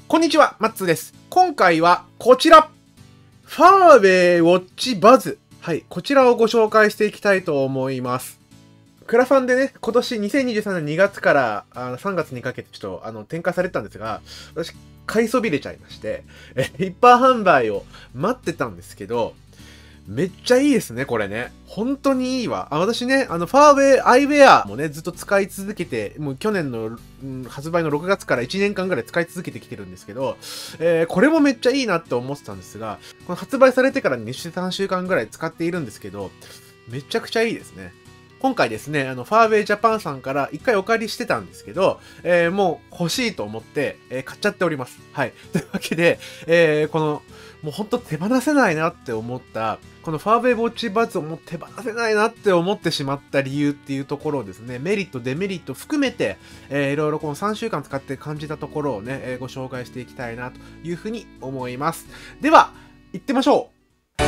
こんにちは、マッツーです。今回はこちら、ファーウェイウォッチバズ。はい、こちらをご紹介していきたいと思います。クラファンでね、今年2023年2月から3月にかけてちょっと展開されてたんですが、私、買いそびれちゃいまして、一般販売を待ってたんですけど、めっちゃいいですね、これね。本当にいいわ。私ね、ファーウェイアイウェアもね、ずっと使い続けて、もう去年の、発売の6月から1年間ぐらい使い続けてきてるんですけど、これもめっちゃいいなって思ってたんですが、この発売されてから2週3週間ぐらい使っているんですけど、めちゃくちゃいいですね。今回ですね、ファーウェイジャパンさんから一回お借りしてたんですけど、もう欲しいと思って、買っちゃっております。はい。というわけで、もうほんと手放せないなって思った、このファーウェイウォッチバズをもう手放せないなって思ってしまった理由っていうところをですね、メリット、デメリット含めて、いろいろこの3週間使って感じたところをね、ご紹介していきたいなというふうに思います。では、行ってみましょう。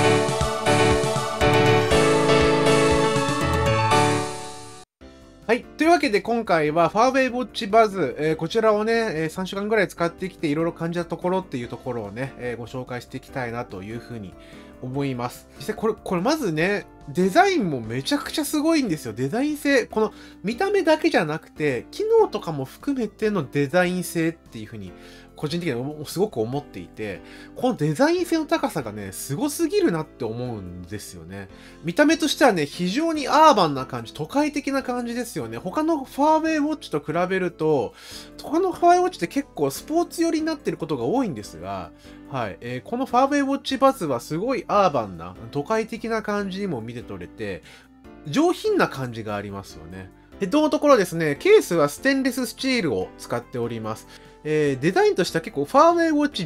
はい。というわけで今回はファーウェイウォッチバズ、こちらをね、3週間ぐらい使ってきていろいろ感じたところっていうところをね、ご紹介していきたいなというふうに思います。実際これまずね、デザインもめちゃくちゃすごいんですよ。デザイン性。この見た目だけじゃなくて、機能とかも含めてのデザイン性っていうふうに、個人的にはすごく思っていて、このデザイン性の高さがね、すごすぎるなって思うんですよね。見た目としてはね、非常にアーバンな感じ、都会的な感じですよね。他のファーウェイウォッチと比べると、他のファーウェイウォッチって結構スポーツ寄りになってることが多いんですが、はい。このファーウェイウォッチバズはすごいアーバンな、都会的な感じにも見て取れて、上品な感じがありますよね。ヘッドのところですね、ケースはステンレススチールを使っております。デザインとしては結構ファーウェイウォッチ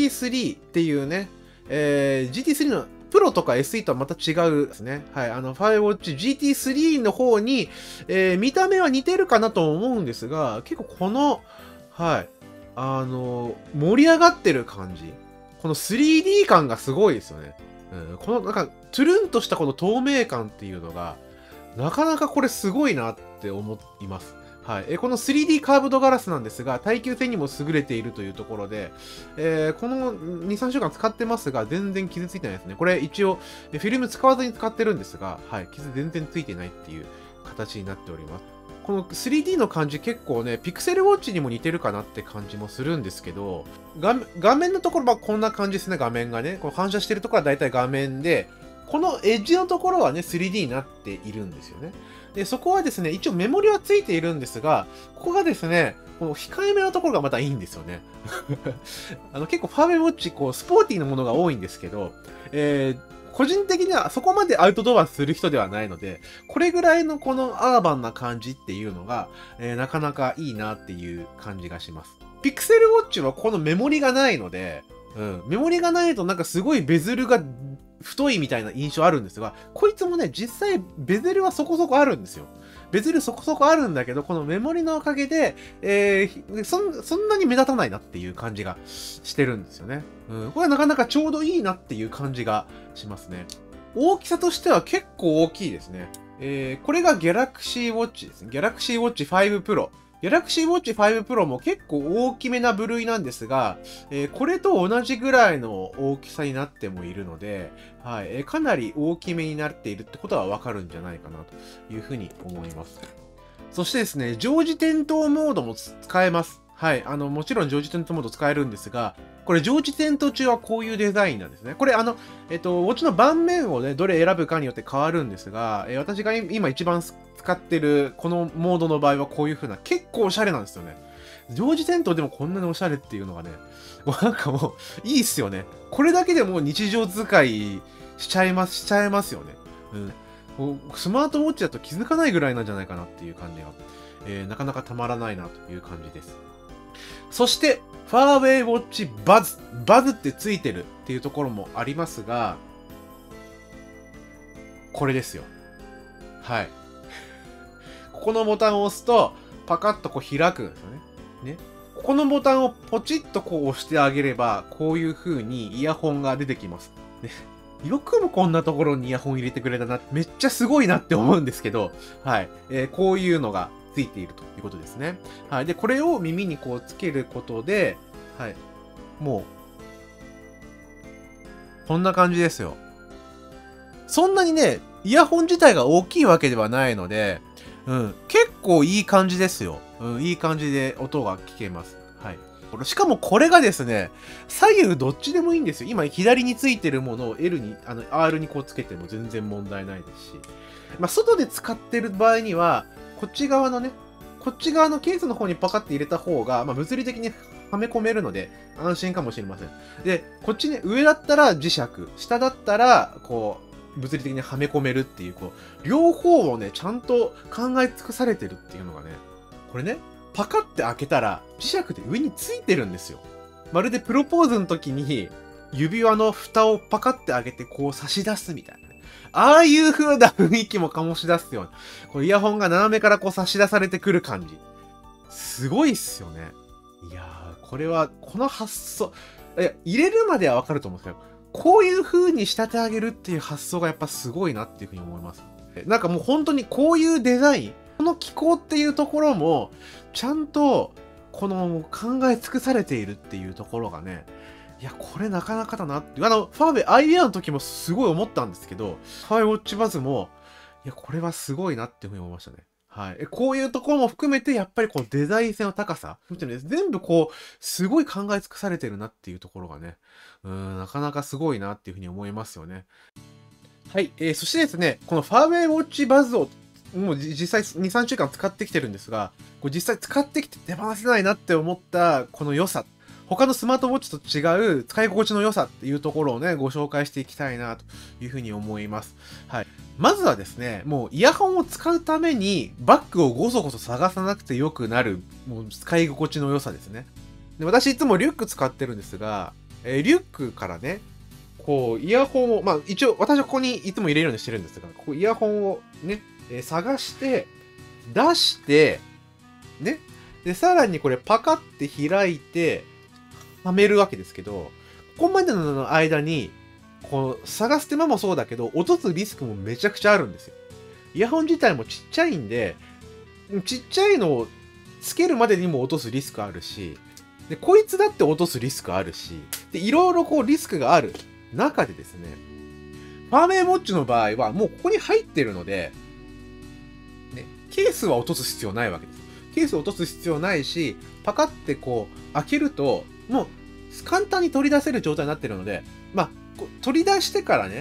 GT3 っていうね、GT3 のプロとか SE とはまた違うですね。はい。ファーウェイウォッチ GT3 の方に、見た目は似てるかなと思うんですが、結構この、はい。盛り上がってる感じ。この 3D 感がすごいですよね。この、なんか、トゥルンとしたこの透明感っていうのが、なかなかこれすごいなって思います。はい。この 3D カーブドガラスなんですが、耐久性にも優れているというところで、この2、3週間使ってますが、全然傷ついてないですね。これ一応、フィルム使わずに使ってるんですが、はい。傷全然ついてないっていう形になっております。この 3D の感じ結構ね、ピクセルウォッチにも似てるかなって感じもするんですけど、画面のところはこんな感じですね、画面がね。この反射してるところはだいたい画面で、このエッジのところはね、3D になっているんですよね。で、そこはですね、一応メモリはついているんですが、ここがですね、この控えめなところがまたいいんですよね。結構ファーウェイウォッチ、こう、スポーティーなものが多いんですけど、個人的にはそこまでアウトドアする人ではないので、これぐらいのこのアーバンな感じっていうのが、なかなかいいなっていう感じがします。ピクセルウォッチはこのメモリがないので、メモリがないとなんかすごいベズルが太いみたいな印象あるんですが、こいつもね、実際ベゼルはそこそこあるんですよ。ベゼルそこそこあるんだけど、このメモリのおかげで、そんなに目立たないなっていう感じがしてるんですよね。これはなかなかちょうどいいなっていう感じがしますね。大きさとしては結構大きいですね。これが Galaxy Watch ですね。Galaxy Watch 5 Pro。Galaxy Watch 5 Pro も結構大きめな部類なんですが、これと同じぐらいの大きさになってもいるので、はい、かなり大きめになっているってことはわかるんじゃないかなというふうに思います。そしてですね、常時点灯モードも使えます。はい。もちろん常時点灯モード使えるんですが、これ常時点灯中はこういうデザインなんですね。これウォッチの盤面をね、どれ選ぶかによって変わるんですが、私が今一番使ってるこのモードの場合はこういう風な、結構おしゃれなんですよね。常時点灯でもこんなにおしゃれっていうのがね、もうなんかもう、いいっすよね。これだけでもう日常使いしちゃいますよね。スマートウォッチだと気づかないぐらいなんじゃないかなっていう感じが、なかなかたまらないなという感じです。そして、ファーウェイウォッチバズ。バズってついてるっていうところもありますが、これですよ。はい。ここのボタンを押すと、パカッとこう開くんですよね。ね。ここのボタンをポチッとこう押してあげれば、こういう風にイヤホンが出てきます。ね。よくもこんなところにイヤホン入れてくれたな。めっちゃすごいなって思うんですけど、はい。こういうのがついているということですね。はい。で、これを耳にこうつけることで、はい。 もう、こんな感じですよ。そんなにね、イヤホン自体が大きいわけではないので、結構いい感じですよ。いい感じで音が聞けます。はい。しかもこれがですね、左右どっちでもいいんですよ。今、左についてるものを L に、R にこうつけても全然問題ないですし。外で使ってる場合には、こっち側のケースの方にパカって入れた方が、物理的にはめ込めるので、安心かもしれません。で、こっちね、上だったら磁石、下だったら、物理的にはめ込めるっていう、両方をね、ちゃんと考え尽くされてるっていうのがね、これね、パカって開けたら、磁石で上についてるんですよ。まるでプロポーズの時に、指輪の蓋をパカって開けて差し出すみたいな。ああいう風な雰囲気も醸し出すような。イヤホンが斜めから差し出されてくる感じ。すごいっすよね。いやー、これは、この発想、入れるまではわかると思うんですけど、こういう風に仕立て上げるっていう発想がやっぱすごいなっていう風に思います。なんかもう本当にこういうデザイン、この機構っていうところも、ちゃんと、考え尽くされているっていうところがね、いや、これなかなかだなっていう。ファーウェイ IBR の時もすごい思ったんですけど、ファーウェイウォッチバズも、いや、これはすごいなっていうふうに思いましたね。はい。こういうところも含めて、やっぱりデザイン性の高さ、全部すごい考え尽くされてるなっていうところがね、なかなかすごいなっていうふうに思いますよね。はい。そしてですね、このファーウェイウォッチバズを、もう実際2、3週間使ってきてるんですが、実際使ってきて手放せないなって思ったこの良さ。他のスマートウォッチと違う使い心地の良さっていうところをね、ご紹介していきたいなというふうに思います。はい。まずはですね、もうイヤホンを使うためにバッグをごそごそ探さなくてよくなる、もう使い心地の良さですね。で、私いつもリュック使ってるんですが、リュックからね、イヤホンを、一応私はここにいつも入れるようにしてるんですが、イヤホンをね、探して、出して、ね。で、さらにこれパカって開いて、はめるわけですけど、ここまでの間に、探す手間もそうだけど、落とすリスクもめちゃくちゃあるんですよ。イヤホン自体もちっちゃいんで、ちっちゃいのをつけるまでにも落とすリスクあるし、で、こいつだって落とすリスクあるし、で、いろいろリスクがある中でですね、ファーウェイウォッチの場合はもうここに入ってるので、ね、ケースは落とす必要ないわけです。ケースを落とす必要ないし、パカって開けると、もう簡単に取り出せる状態になってるので、取り出して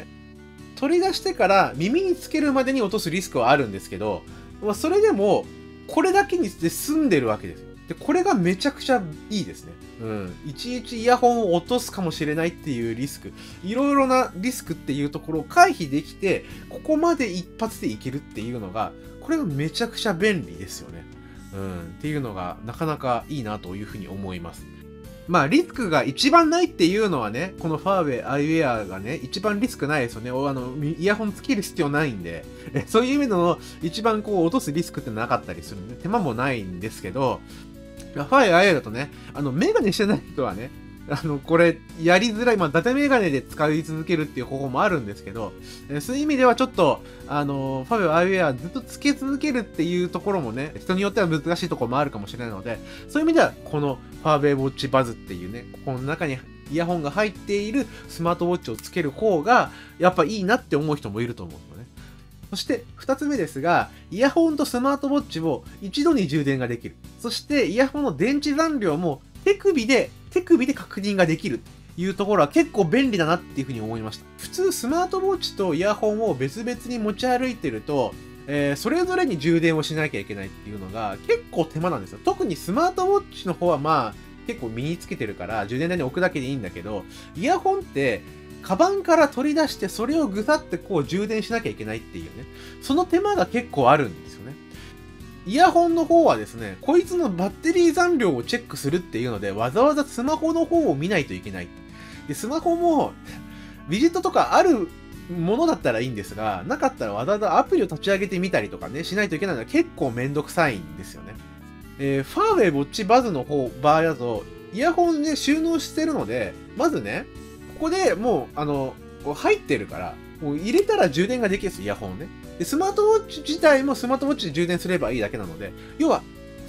から耳につけるまでに落とすリスクはあるんですけど、それでも、これだけにして済んでるわけですよ。で、これがめちゃくちゃいいですね。いちいちイヤホンを落とすかもしれないっていうリスク、いろいろなリスクっていうところを回避できて、ここまで一発でいけるっていうのが、これがめちゃくちゃ便利ですよね。っていうのがなかなかいいなというふうに思います。リスクが一番ないっていうのはね、このファーウェイアイウェアがね、一番リスクないですよね。イヤホンつける必要ないんで、そういう意味での一番落とすリスクってなかったりするんで、手間もないんですけど、ファーウェイアイウェアだとね、メガネしてない人はね、これ、やりづらい、伊達メガネで使い続けるっていう方法もあるんですけど、そういう意味ではちょっと、ファーウェイアイウェアずっとつけ続けるっていうところもね、人によっては難しいところもあるかもしれないので、そういう意味では、このファーウェイウォッチバズっていうね、ここの中にイヤホンが入っているスマートウォッチをつける方が、やっぱいいなって思う人もいると思うのね。そして、二つ目ですが、イヤホンとスマートウォッチを一度に充電ができる。そして、イヤホンの電池残量も手首で確認ができるというところは結構便利だなっていうふうに思いました。普通スマートウォッチとイヤホンを別々に持ち歩いてると、それぞれに充電をしなきゃいけないっていうのが結構手間なんですよ。特にスマートウォッチの方は結構身につけてるから充電台に置くだけでいいんだけど、イヤホンってカバンから取り出してそれをぐさって充電しなきゃいけないっていうね。その手間が結構あるんですよね。イヤホンの方はですね、こいつのバッテリー残量をチェックするっていうので、わざわざスマホの方を見ないといけない。で、スマホも、ウィジェットとかあるものだったらいいんですが、なかったらわざわざアプリを立ち上げてみたりとかね、しないといけないのは結構めんどくさいんですよね。ファーウェイウォッチバズの場合だと、イヤホンで収納してるので、まずね、ここでもう、入ってるから、もう入れたら充電ができるんです、イヤホンね。で、スマートウォッチ自体もスマートウォッチで充電すればいいだけなので、要は、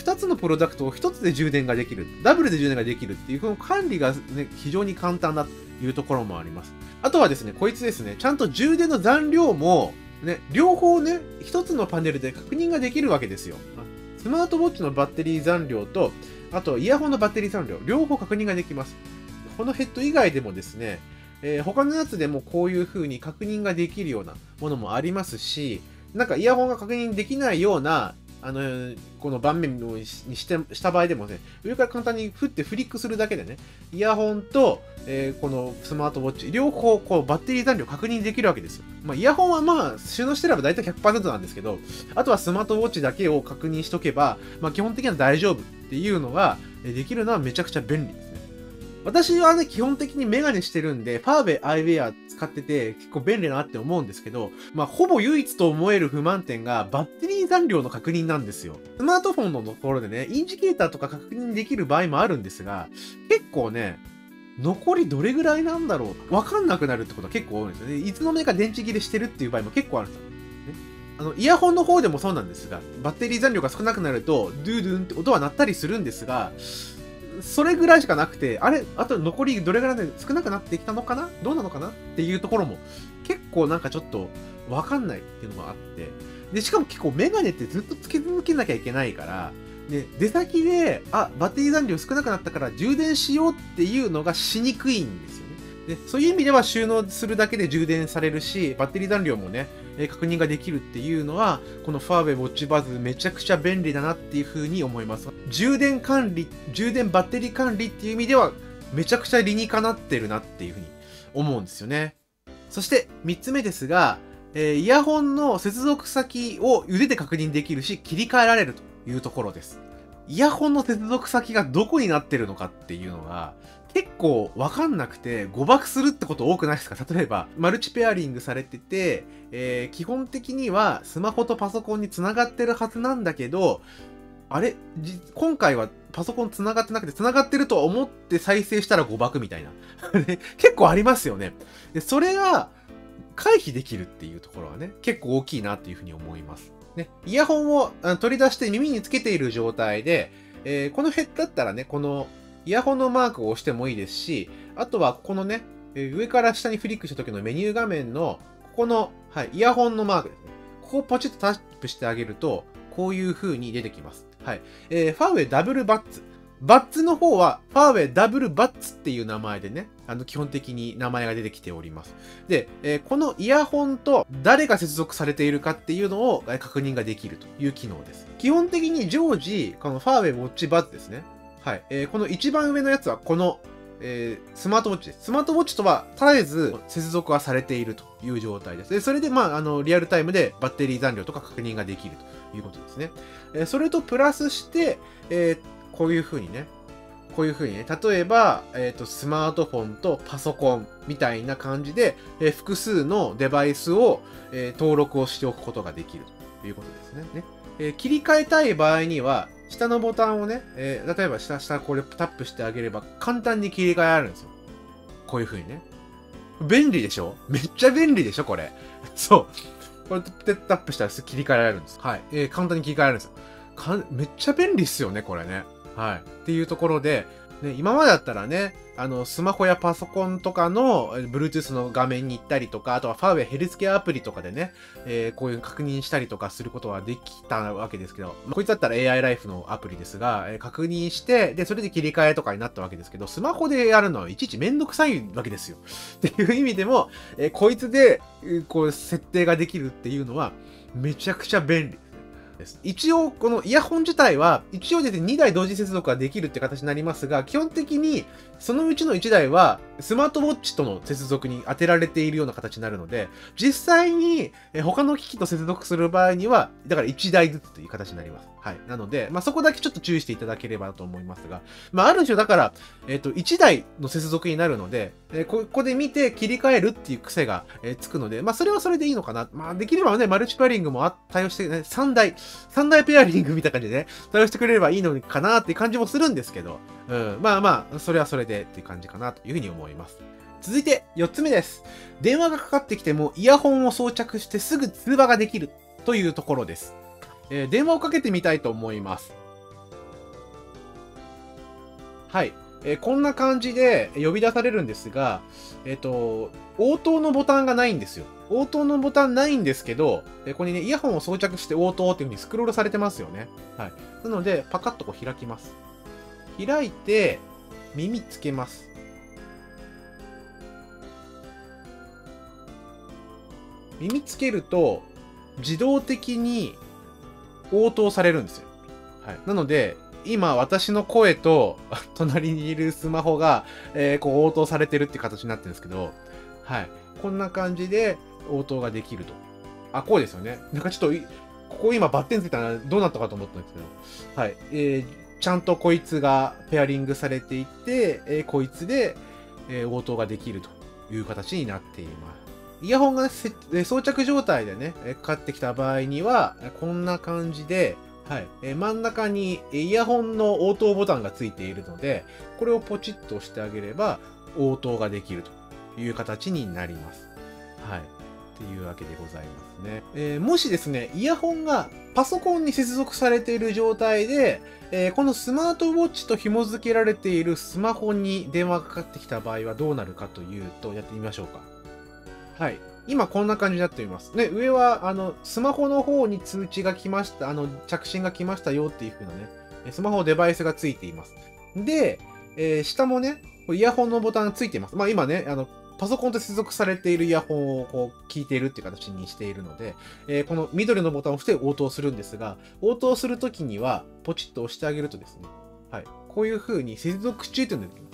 2つのプロダクトを1つで充電ができる。ダブルで充電ができるっていう、この管理がね、非常に簡単だというところもあります。あとはですね、こいつですね、ちゃんと充電の残量も、ね、両方ね、1つのパネルで確認ができるわけですよ。スマートウォッチのバッテリー残量と、あとイヤホンのバッテリー残量、両方確認ができます。このヘッド以外でもですね、他のやつでもこういう風に確認ができるようなものもありますし、なんかイヤホンが確認できないような、この盤面にした場合でもね、上から簡単に振ってフリックするだけでね、イヤホンと、このスマートウォッチ、両方こうバッテリー残量確認できるわけですよ。まあ、イヤホンはまあ、収納してれば大体 100% なんですけど、あとはスマートウォッチだけを確認しとけば、まあ、基本的には大丈夫っていうのができるのはめちゃくちゃ便利ですね。私はね、基本的にメガネしてるんで、ファーウェイアイウェア使ってて結構便利だなって思うんですけど、まあ、ほぼ唯一と思える不満点がバッテリー残量の確認なんですよ。スマートフォンのところでね、インジケーターとか確認できる場合もあるんですが、結構ね、残りどれぐらいなんだろうわかんなくなるってことは結構多いんですよね。いつの間にか電池切れしてるっていう場合も結構あるんですよ。イヤホンの方でもそうなんですが、バッテリー残量が少なくなると、ドゥードゥンって音は鳴ったりするんですが、それぐらいしかなくて、あれあと残りどれぐらいで少なくなってきたのかなどうなのかなっていうところも、結構なんかちょっとわかんないっていうのがあって、で、しかも結構メガネってずっとつけ続けなきゃいけないから、で、出先で、バッテリー残量少なくなったから充電しようっていうのがしにくいんですよね。で、そういう意味では収納するだけで充電されるし、バッテリー残量もね、確認ができるっていうのは、このファーウェイウォッチバズめちゃくちゃ便利だなっていう風に思います。充電管理、充電バッテリー管理っていう意味では、めちゃくちゃ理にかなってるなっていう風に思うんですよね。そして3つ目ですが、イヤホンの接続先を腕で確認できるし、切り替えられるというところです。イヤホンの接続先がどこになってるのかっていうのが、結構わかんなくて誤爆するってこと多くないですか？例えば、マルチペアリングされてて、基本的にはスマホとパソコンに繋がってるはずなんだけど、あれ今回はパソコン繋がってなくて繋がってると思って再生したら誤爆みたいな。結構ありますよね。で、それが回避できるっていうところはね、結構大きいなっていうふうに思います。ね、イヤホンを取り出して耳につけている状態で、このヘッドだったらね、このイヤホンのマークを押してもいいですし、あとはこのね、上から下にフリックした時のメニュー画面の、ここの、はい、イヤホンのマークですね。ここをポチッとタップしてあげると、こういう風に出てきます。はい。ファーウェイダブルバッツ。バッツの方は、ファーウェイダブルバッツっていう名前でね、基本的に名前が出てきております。で、このイヤホンと誰が接続されているかっていうのを確認ができるという機能です。基本的に常時、このファーウェイウォッチバッツですね。はい。この一番上のやつは、この、スマートウォッチです。スマートウォッチとは絶えず接続はされているという状態です。で、それで、まあ、リアルタイムでバッテリー残量とか確認ができるということですね。それとプラスして、こういう風にね、例えば、スマートフォンとパソコンみたいな感じで、複数のデバイスを、登録をしておくことができるということですね。切り替えたい場合には、下のボタンをね、例えば下これタップしてあげれば簡単に切り替えられるんですよ。こういう風にね。便利でしょ？めっちゃ便利でしょこれ。そう。これタップしたら切り替えられるんです。はい。簡単に切り替えられるんですよ。めっちゃ便利っすよね、これね。はい。っていうところで、ね、今までだったらね、スマホやパソコンとかの Bluetooth の画面に行ったりとか、あとはファーウェイヘルスケアアプリとかでね、こういう確認したりとかすることはできたわけですけど、こいつだったら AI ライフのアプリですが、確認して、で、それで切り替えとかになったわけですけど、スマホでやるのはいちいちめんどくさいわけですよ。っていう意味でも、こいつで、こう、設定ができるっていうのは、めちゃくちゃ便利。一応、このイヤホン自体は、一応ですね、2台同時接続ができるって形になりますが、基本的に、そのうちの1台は、スマートウォッチとの接続に当てられているような形になるので、実際に、他の機器と接続する場合には、だから1台ずつという形になります。はい。なので、まあ、そこだけちょっと注意していただければと思いますが、まあ、ある種だから、1台の接続になるので、ここで見て切り替えるっていう癖が、つくので、まあ、それはそれでいいのかな。まあ、できればね、マルチペアリングも対応して、ね、3台ペアリングみたいな感じでね、対応してくれればいいのかなっていう感じもするんですけど、まあまあ、それはそれでっていう感じかなというふうに思います。続いて、4つ目です。電話がかかってきても、イヤホンを装着してすぐ通話ができるというところです。電話をかけてみたいと思います。 はい。こんな感じで呼び出されるんですが、応答のボタンがないんですよ。応答のボタンないんですけど、ここにね、イヤホンを装着して応答っていう風にスクロールされてますよね。はい。なので、パカッとこう開きます。開いて、耳つけます。耳つけると、自動的に応答されるんですよ。はい。なので、今、私の声と、隣にいるスマホが、こう応答されてるって形になってるんですけど、はい。こんな感じで応答ができると。あ、こうですよね。なんかちょっと、ここ今バッテンついたらどうなったかと思ったんですけど、はい。ちゃんとこいつがペアリングされていて、こいつで、応答ができるという形になっています。イヤホンが装着状態でね、かかってきた場合には、こんな感じで、はい。真ん中にイヤホンの応答ボタンがついているので、これをポチッと押してあげれば、応答ができるという形になります。はい。っていうわけでございますね。もしですね、イヤホンがパソコンに接続されている状態で、このスマートウォッチと紐付けられているスマホに電話がかかってきた場合はどうなるかというと、やってみましょうか。はい。今こんな感じになっています。ね、上は、スマホの方に通知が来ました、着信が来ましたよっていう風なね、スマホデバイスがついています。で、下もね、イヤホンのボタンついています。まあ今ね、パソコンと接続されているイヤホンをこう聞いているっていう形にしているので、この緑のボタンを押して応答するんですが、応答するときには、ポチッと押してあげるとですね、はい。こういう風に接続中というのが出てきます。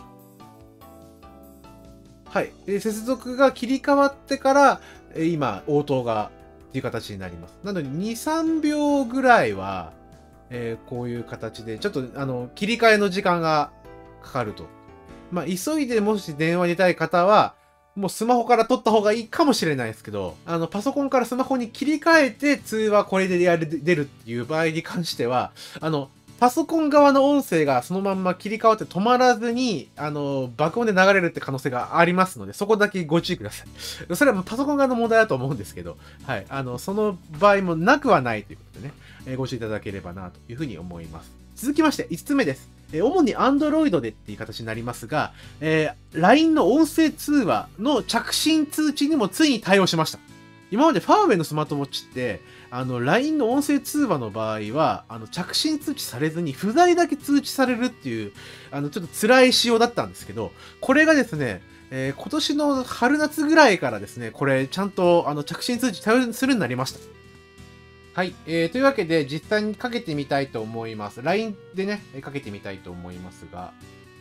はい。接続が切り替わってから、今、応答が、っていう形になります。なので、2、3秒ぐらいは、こういう形で、ちょっと、切り替えの時間がかかると。まあ、急いでもし電話に出たい方は、もうスマホから取った方がいいかもしれないですけど、パソコンからスマホに切り替えて通話これで出るっていう場合に関しては、パソコン側の音声がそのまんま切り替わって止まらずに、爆音で流れるって可能性がありますので、そこだけご注意ください。それはもうパソコン側の問題だと思うんですけど、はい。その場合もなくはないということでね、ご注意いただければなというふうに思います。続きまして、5つ目です。主に Android でっていう形になりますが、LINE の音声通話の着信通知にもついに対応しました。今までファーウェイのスマートウォッチって、LINE の音声通話の場合は、着信通知されずに不在だけ通知されるっていう、ちょっと辛い仕様だったんですけど、これがですね、今年の春夏ぐらいからですね、これちゃんと着信通知対応するようになりました。はい。というわけで、実際にかけてみたいと思います。LINE でね、かけてみたいと思いますが。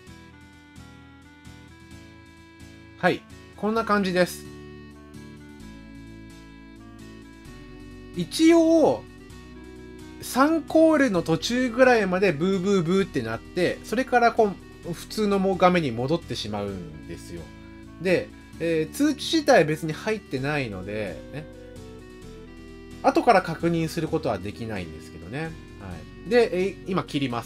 はい。こんな感じです。一応、3コールの途中ぐらいまでブーブーブーってなって、それから普通の画面に戻ってしまうんですよ。で、通知自体別に入ってないので、ね、後から確認することはできないんですけどね。はい。で、今切ります。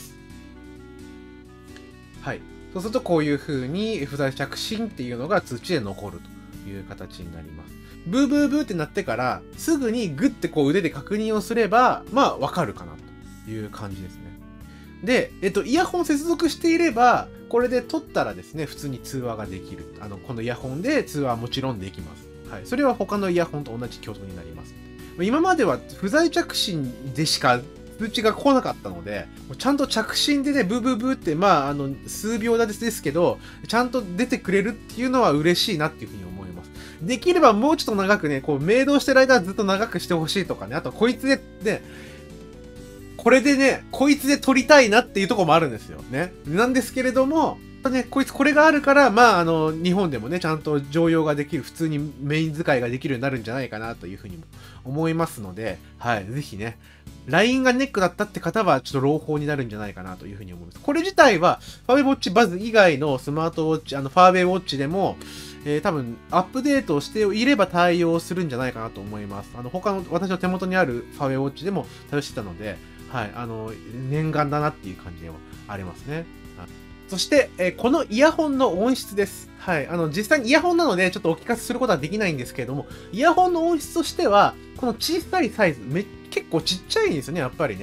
はい。そうするとこういう風に不在着信っていうのが通知で残るという形になります。ブーブーブーってなってから、すぐにグッてこう腕で確認をすれば、まあわかるかなという感じですね。で、イヤホン接続していれば、これで取ったらですね、普通に通話ができる。このイヤホンで通話はもちろんできます。はい。それは他のイヤホンと同じ挙動になります。今までは不在着信でしか通知が来なかったので、ちゃんと着信でね、ブーブーブーって、まあ、数秒ですけど、ちゃんと出てくれるっていうのは嬉しいなっていうふうに思います。できればもうちょっと長くね、こう、メイドしてる間はずっと長くしてほしいとかね、あとこいつでね、これでね、こいつで撮りたいなっていうところもあるんですよね。なんですけれども、ね、こいつこれがあるから、まあ、日本でもね、ちゃんと常用ができる、普通にメイン使いができるようになるんじゃないかなというふうにも思いますので、はい、ぜひね、LINE がネックだったって方は、ちょっと朗報になるんじゃないかなというふうに思います。これ自体は、ファーウェイウォッチバズ以外のスマートウォッチ、ファーウェイウォッチでも、多分、アップデートをしていれば対応するんじゃないかなと思います。他の、私の手元にあるファーウェイウォッチでも対応してたので、はい、念願だなっていう感じではありますね。そして、このイヤホンの音質です。はい。実際にイヤホンなので、ちょっとお聞かせすることはできないんですけれども、イヤホンの音質としては、この小さいサイズ、結構ちっちゃいんですよね、やっぱりね。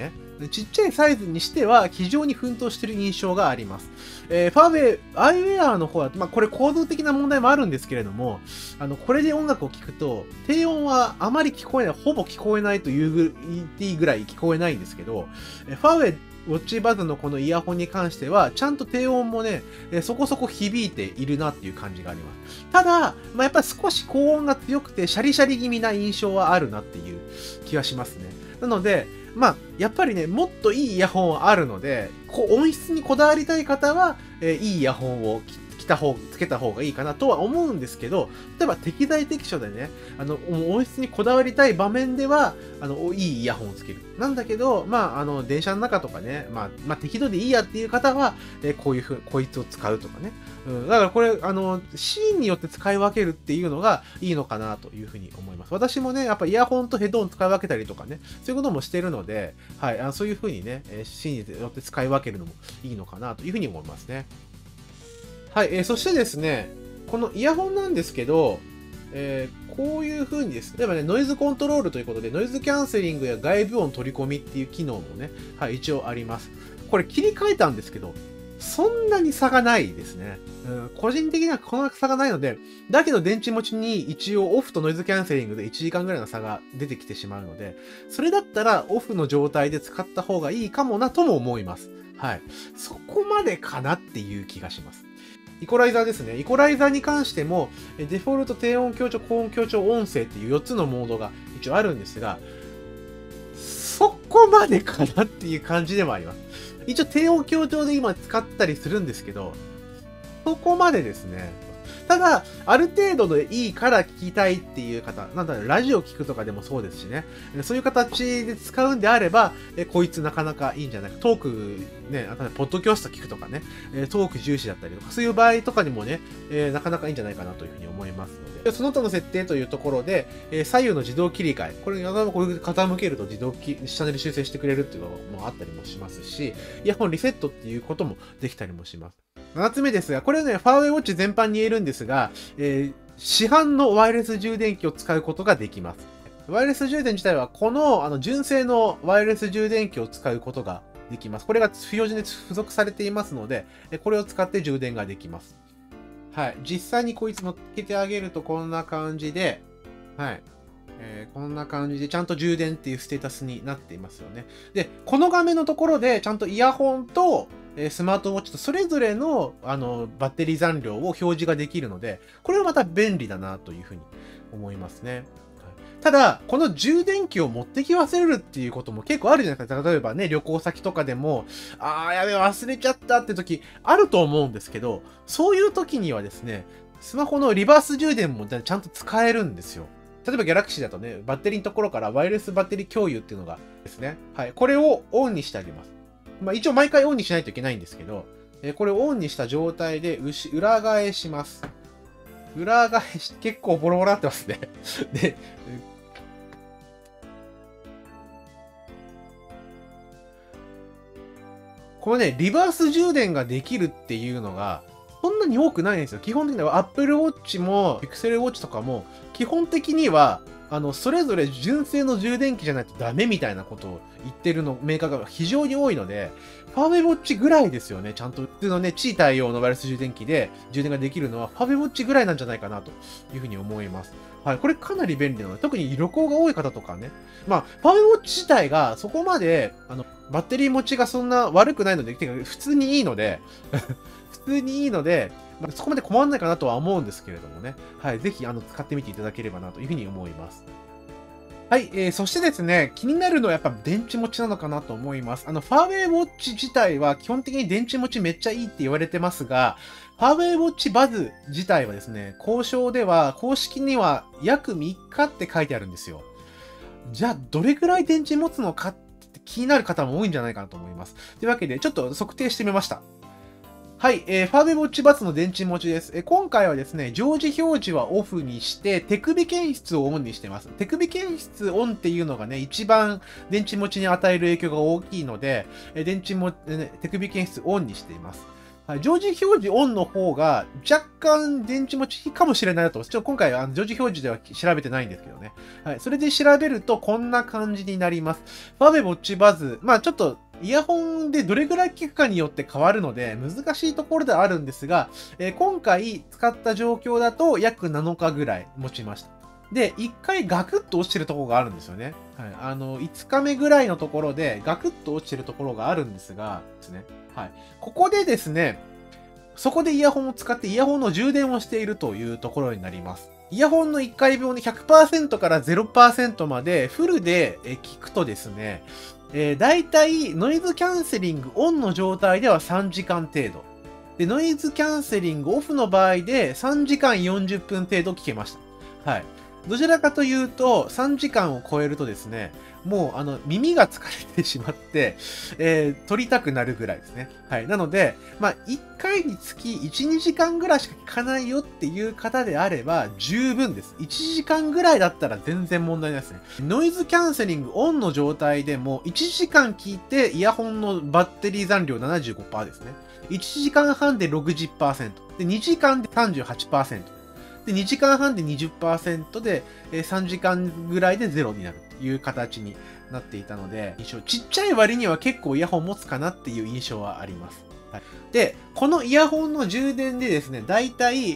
ちっちゃいサイズにしては非常に奮闘している印象があります。ファーウェイ、iWare の方は、これ構造的な問題もあるんですけれども、これで音楽を聴くと、低音はあまり聞こえない、ほぼ聞こえないと言っていいぐらい聞こえないんですけど、ファーウェイウォッチバズのこのイヤホンに関しては、ちゃんと低音もね、そこそこ響いているなっていう感じがあります。ただ、やっぱり少し高音が強くて、シャリシャリ気味な印象はあるなっていう気がしますね。なので、やっぱりね、もっといいイヤホンはあるので、音質にこだわりたい方は、いいイヤホンをつけた方がいいかなとは思うんですけど、例えば適材適所でね、音質にこだわりたい場面では、いいイヤホンをつける。なんだけど、電車の中とかね、適度でいいやっていう方は、こいつを使うとかね。だからこれ、シーンによって使い分けるっていうのがいいのかなというふうに思います。私もね、やっぱイヤホンとヘッドホン使い分けたりとかね、そういうこともしてるので、はい、そういうふうにね、シーンによって使い分けるのもいいのかなというふうに思いますね。はい、そしてですね、このイヤホンなんですけど、こういう風にですね、例えばね、ノイズコントロールということで、ノイズキャンセリングや外部音取り込みっていう機能もね、はい、一応あります。これ切り替えたんですけど、そんなに差がないですね。個人的にはこの差がないので、だけど電池持ちに一応オフとノイズキャンセリングで1時間ぐらいの差が出てきてしまうので、それだったらオフの状態で使った方がいいかもなとも思います。はい。そこまでかなっていう気がします。イコライザーですね。イコライザーに関しても、デフォルト、低音強調、高音強調、音声っていう4つのモードが一応あるんですが、そこまでかなっていう感じでもあります。一応低音強調で今使ったりするんですけど、そこまでですね。ただ、ある程度でいいから聞きたいっていう方、なんだろう、ラジオ聞くとかでもそうですしね。そういう形で使うんであれば、こいつなかなかいいんじゃないか。トーク、ね、ポッドキャスト聞くとかね、トーク重視だったりとか、そういう場合とかにもね、なかなかいいんじゃないかなというふうに思いますので。その他の設定というところで、左右の自動切り替え。これ、こういう傾けると自動チャンネル修正してくれるっていうのもあったりもしますし、イヤホンリセットっていうこともできたりもします。7つ目ですが、これね、ファーウェイウォッチ全般に言えるんですが、市販のワイヤレス充電器を使うことができます。ワイヤレス充電自体は、この、純正のワイヤレス充電器を使うことができます。これが標準で付属されていますので、これを使って充電ができます。はい。実際にこいつ乗っけてあげると、こんな感じで、はい。こんな感じでちゃんと充電っていうステータスになっていますよね。で、この画面のところでちゃんとイヤホンとスマートウォッチとそれぞれのバッテリー残量を表示ができるので、これはまた便利だなというふうに思いますね。ただ、この充電器を持ってき忘れるっていうことも結構あるじゃないですか。例えばね、旅行先とかでも、やべえ、忘れちゃったって時あると思うんですけど、そういう時にはですね、スマホのリバース充電もちゃんと使えるんですよ。例えばギャラクシーだとね、バッテリーのところからワイヤレスバッテリー共有っていうのがですね。はい。これをオンにしてあげます。一応毎回オンにしないといけないんですけど、これをオンにした状態で裏返します。裏返し、結構ボロボロなってますね。で、このね、リバース充電ができるっていうのが、そんなに多くないんですよ。基本的には Apple Watch も Pixel Watch とかも、基本的には、それぞれ純正の充電器じゃないとダメみたいなことを言ってるメーカーが非常に多いので、ファーウェイウォッチぐらいですよね。ちゃんと普通のね、地位対応のワイヤレス充電器で充電ができるのは、ファーウェイウォッチぐらいなんじゃないかなというふうに思います。はい。これかなり便利なので、特に旅行が多い方とかね。ファーウェイウォッチ自体がそこまで、バッテリー持ちがそんな悪くないので、てか普通にいいので、普通にいいので、そこまで困らないかなとは思うんですけれどもね。はい。ぜひ、使ってみていただければなというふうに思います。はい。そしてですね、気になるのはやっぱ電池持ちなのかなと思います。ファーウェイウォッチ自体は基本的に電池持ちめっちゃいいって言われてますが、ファーウェイウォッチバズ自体はですね、交渉では、公式には約3日って書いてあるんですよ。じゃあ、どれくらい電池持つのかって気になる方も多いんじゃないかなと思います。というわけで、ちょっと測定してみました。はい、ファーウェイウォッチバズの電池持ちです。今回はですね、常時表示はオフにして、手首検出をオンにしてます。手首検出オンっていうのがね、一番電池持ちに与える影響が大きいので、手首検出オンにしています。 はい、常時表示オンの方が若干電池持ちいいかもしれないなと。今回常時表示では調べてないんですけどね。はい。それで調べるとこんな感じになります。ファーウェイウォッチバズ。まあちょっとイヤホンでどれぐらい効くかによって変わるので難しいところではあるんですが、今回使った状況だと約7日ぐらい持ちました。で、1回ガクッと落ちてるところがあるんですよね。はい。5日目ぐらいのところでガクッと落ちてるところがあるんですが、ですね。はい。ここでですね、そこでイヤホンを使ってイヤホンの充電をしているというところになります。イヤホンの1回分を 100% から 0% までフルで聞くとですね、だいたいノイズキャンセリングオンの状態では3時間程度。で、ノイズキャンセリングオフの場合で3時間40分程度聞けました。はい。どちらかというと、3時間を超えるとですね、もう耳が疲れてしまって、撮りたくなるぐらいですね。はい。なので、まあ、1回につき1、2時間ぐらいしか聞かないよっていう方であれば十分です。1時間ぐらいだったら全然問題ないですね。ノイズキャンセリングオンの状態でも1時間聞いてイヤホンのバッテリー残量 75% ですね。1時間半で 60%。で、2時間で 38%。で、2時間半で 20% で、3時間ぐらいで0になるという形になっていたので、ちっちゃい割には結構イヤホン持つかなっていう印象はあります。はい、で、このイヤホンの充電でですね、だいたい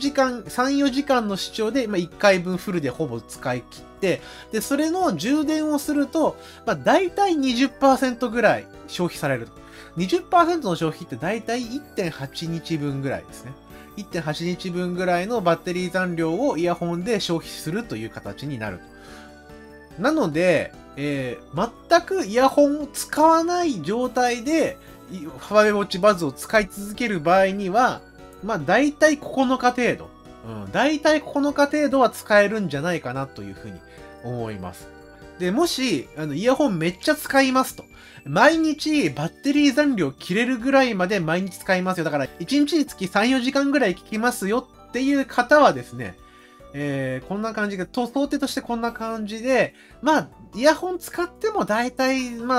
3、4時間の視聴で1回分フルでほぼ使い切って、で、それの充電をすると、だいたい 20% ぐらい消費される。20% の消費ってだいたい 1.8 日分ぐらいですね。1.8 日分ぐらいのバッテリー残量をイヤホンで消費するという形になる。なので、全くイヤホンを使わない状態で、ファーウェイウォッチバズを使い続ける場合には、だいたい9日程度。だいたい9日程度は使えるんじゃないかなというふうに思います。で、もし、イヤホンめっちゃ使いますと。毎日バッテリー残量切れるぐらいまで毎日使いますよ。だから1日につき3、4時間ぐらい聞きますよっていう方はですね、こんな感じで、想定としてこんな感じで、イヤホン使ってもだいたい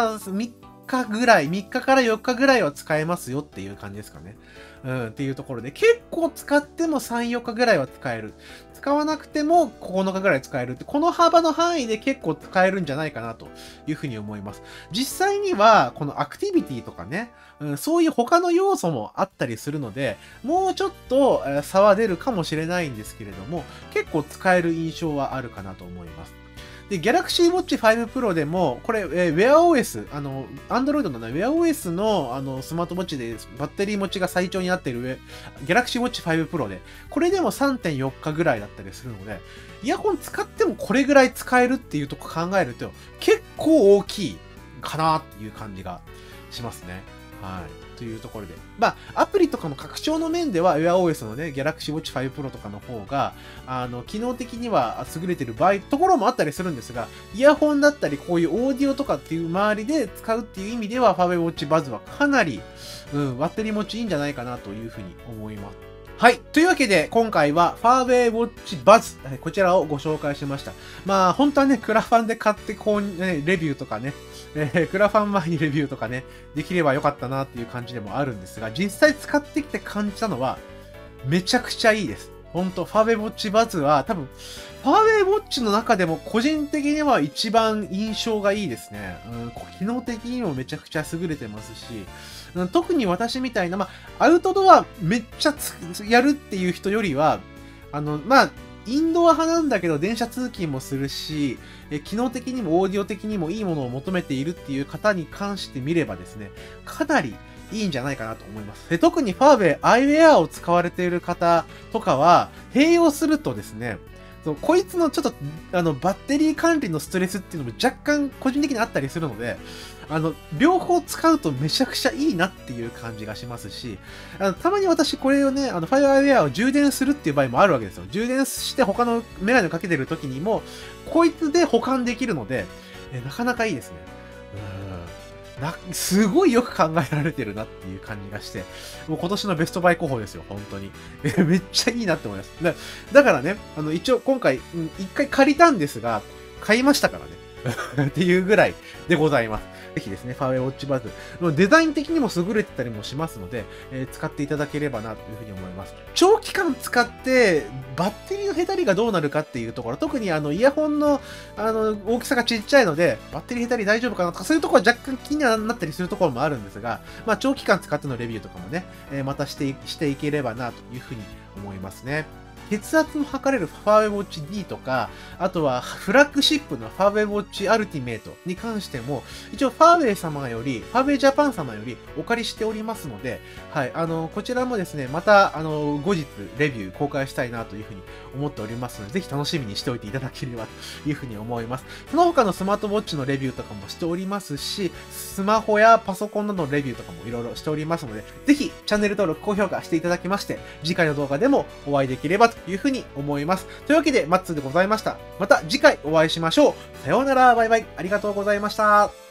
3日ぐらい、3日から4日ぐらいは使えますよっていう感じですかね。っていうところで、結構使っても3、4日ぐらいは使える。使わなくても9日ぐらい使えるって、この幅の範囲で結構使えるんじゃないかなというふうに思います。実際には、このアクティビティとかね、そういう他の要素もあったりするので、もうちょっと差は出るかもしれないんですけれども、結構使える印象はあるかなと思います。で、Galaxy Watch 5 Pro でも、これ、Wear OS、Android のね、Wear OS の、スマートウォッチでバッテリー持ちが最長になっているGalaxy Watch 5 Pro で、これでも 3.4 日ぐらいだったりするので、イヤホン使ってもこれぐらい使えるっていうとこ考えると、結構大きいかなっていう感じがしますね。はい。というところで。アプリとかの拡張の面では、WearOS のね、Galaxy Watch 5 Pro とかの方が、機能的には優れてるところもあったりするんですが、イヤホンだったり、こういうオーディオとかっていう周りで使うっていう意味では、ファーウェイウォッチバズはかなり、バッテリー持ちいいんじゃないかなというふうに思います。はい。というわけで、今回は、ファーウェイウォッチバズ、こちらをご紹介しました。本当はね、クラファンで買ってレビューとかね、クラファン前にレビューとかね、できればよかったなっていう感じでもあるんですが、実際使ってきて感じたのは、めちゃくちゃいいです。本当ファーウェイウォッチバズは、多分、ファーウェイウォッチの中でも個人的には一番印象がいいですね。機能的にもめちゃくちゃ優れてますし、特に私みたいな、アウトドアめっちゃやるっていう人よりは、インドア派なんだけど電車通勤もするし、機能的にもオーディオ的にもいいものを求めているっていう方に関して見ればですね、かなりいいんじゃないかなと思います。特にファーウェイアイウェアを使われている方とかは、併用するとですね、こいつのちょっと、バッテリー管理のストレスっていうのも若干個人的にあったりするので、両方使うとめちゃくちゃいいなっていう感じがしますし、たまに私これをね、FireWire を充電するっていう場合もあるわけですよ。充電して他のメガネをかけてる時にも、こいつで保管できるので、なかなかいいですね。すごいよく考えられてるなっていう感じがして、もう今年のベストバイ候補ですよ、本当に。めっちゃいいなって思います。だからね、一応今回、一回借りたんですが、買いましたからね。っていうぐらいでございます。 ぜひですね、ファーウェイウォッチバズ。デザイン的にも優れてたりもしますので、使っていただければなというふうに思います。長期間使って、バッテリーのへたりがどうなるかっていうところ、特にイヤホンの、大きさがちっちゃいので、バッテリーへたり大丈夫かなとか、そういうところは若干気にはなったりするところもあるんですが、まあ、長期間使ってのレビューとかもね、またしていければなというふうに思いますね。血圧も測れるファーウェイウォッチ D とか、あとはフラッグシップのファーウェイウォッチアルティメイトに関しても、一応ファーウェイ様より、ファーウェイジャパン様よりお借りしておりますので、はい、こちらもですね、また、後日レビュー公開したいなというふうに思っておりますので、ぜひ楽しみにしておいていただければというふうに思います。その他のスマートウォッチのレビューとかもしておりますし、スマホやパソコンなどのレビューとかもいろいろしておりますので、ぜひチャンネル登録、高評価していただきまして、次回の動画でもお会いできればというふうに思います。というわけで、マッツーでございました。また次回お会いしましょう。さようなら、バイバイ。ありがとうございました。